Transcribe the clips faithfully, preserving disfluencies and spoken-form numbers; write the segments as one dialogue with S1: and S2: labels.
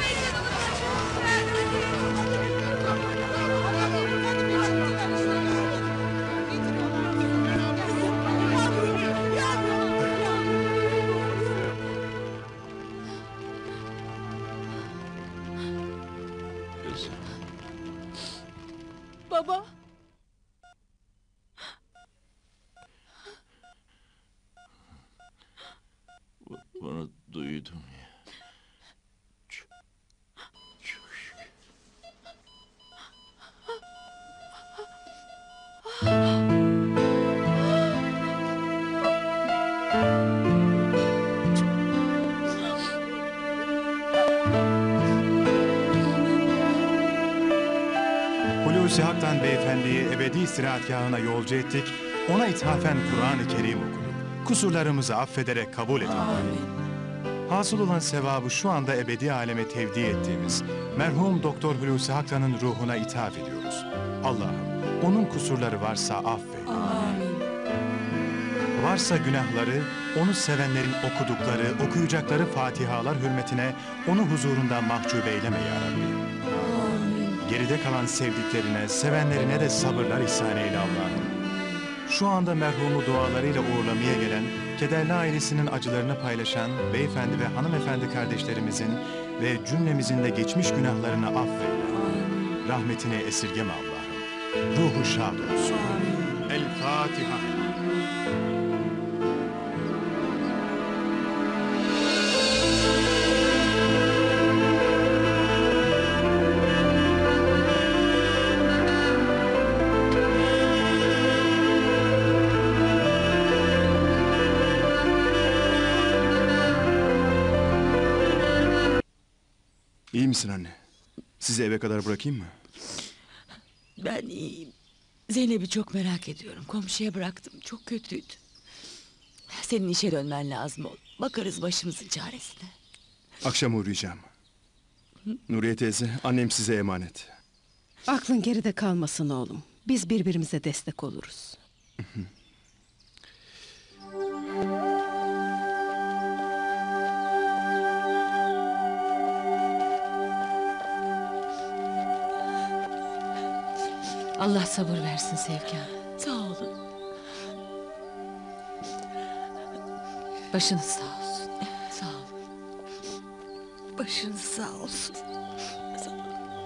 S1: Baba!
S2: Bunu duydum ya. Çok, çok şükür.
S3: Hulusi Hak'tan beyefendiyi ebedi istirahatgahına yolcu ettik. Ona ithafen Kur'an-ı Kerim okuduk. Kusurlarımızı affederek kabul et. Hasıl olan sevabı şu anda ebedi aleme tevdi ettiğimiz merhum Doktor Hulusi Hak'tanın ruhuna ithaf ediyoruz. Allah'ım onun kusurları varsa affet.
S1: Amin.
S3: Varsa günahları, onu sevenlerin okudukları, okuyacakları fatihalar hürmetine onu huzurunda mahcup eyleme ya Rabbi.
S1: Amin.
S3: Geride kalan sevdiklerine, sevenlerine de sabırlar ihsan eyle Allah'ım. Şu anda merhumu dualarıyla uğurlamaya gelen, kederli ailesinin acılarını paylaşan beyefendi ve hanımefendi kardeşlerimizin ve cümlemizin de geçmiş günahlarını affeyle. Rahmetini esirgeme Allah'ım. Ruhu şad olsun. El Fatiha.
S4: İyi misin anne? Sizi eve kadar bırakayım mı?
S1: Ben iyiyim. Zeynep'i çok merak ediyorum. Komşuya bıraktım. Çok kötüydü. Senin işe dönmen lazım oğlum. Bakarız başımızın çaresine.
S4: Akşam uğrayacağım. Nuriye teyze, annem size emanet.
S5: Aklın geride kalmasın oğlum. Biz birbirimize destek oluruz.
S6: Allah sabır versin Sevcan.
S1: Sağ olun.
S6: Başınız sağ olsun.
S1: Sağ olun. Başınız sağ olsun. Sağ olun.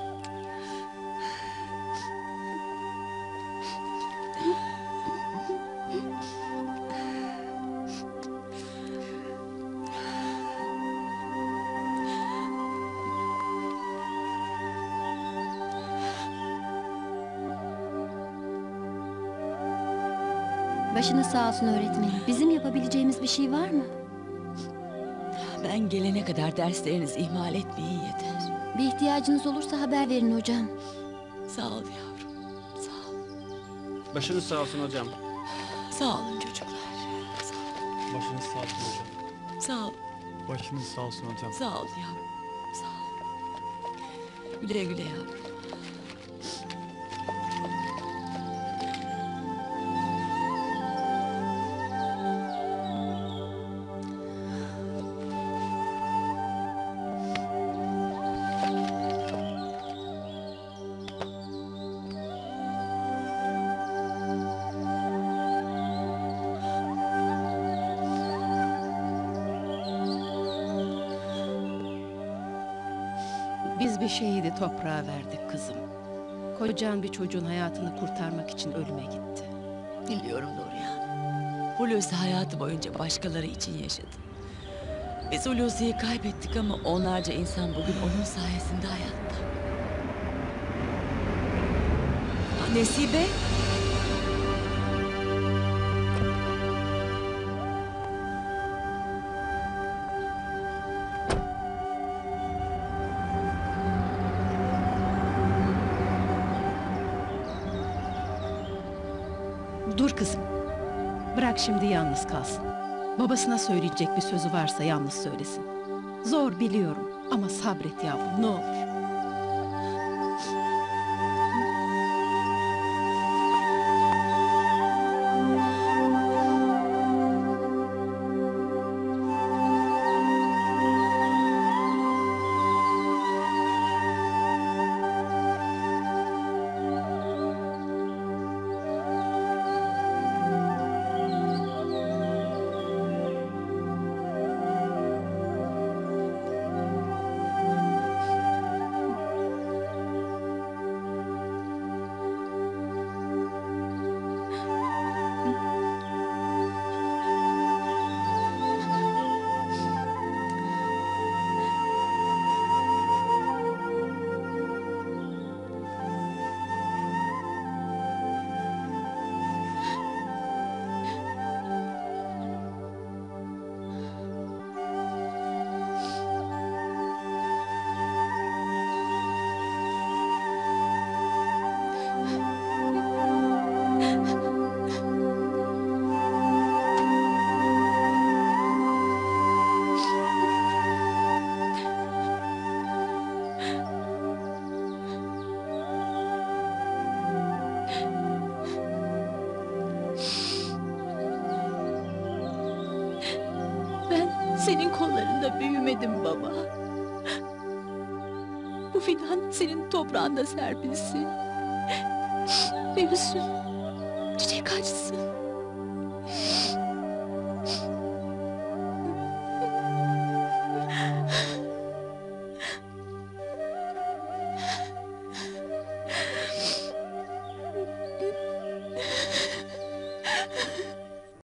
S7: Başınız sağ olsun öğretmenim. Bizim yapabileceğimiz bir şey var mı?
S1: Ben gelene kadar derslerinizi ihmal etmeyin yeter.
S7: Bir ihtiyacınız olursa haber verin hocam.
S1: Sağ ol yavrum. Sağ ol.
S8: Başınız sağ olsun hocam.
S1: Sağ olun çocuklar. Sağ olun.
S8: Başınız sağ olsun hocam.
S1: Sağ ol.
S8: Başınız sağ olsun hocam.
S1: Sağ ol yavrum. Sağ ol. Güle güle yavrum.
S5: Biz bir şehidi toprağa verdik kızım. Kocan bir çocuğun hayatını kurtarmak için ölüme gitti.
S1: Biliyorum Nuriye. Hulusi hayatı boyunca başkaları için yaşadı. Biz Hulusi'yi kaybettik ama onlarca insan bugün onun sayesinde hayatta. Ha, Nesibe?
S5: Dur kızım. Bırak şimdi yalnız kalsın. Babasına söyleyecek bir sözü varsa yalnız söylesin. Zor biliyorum ama sabret yavrum ne olur.
S1: fidan senin toprağında serpilsin. Büyüsün, çiçek açsın.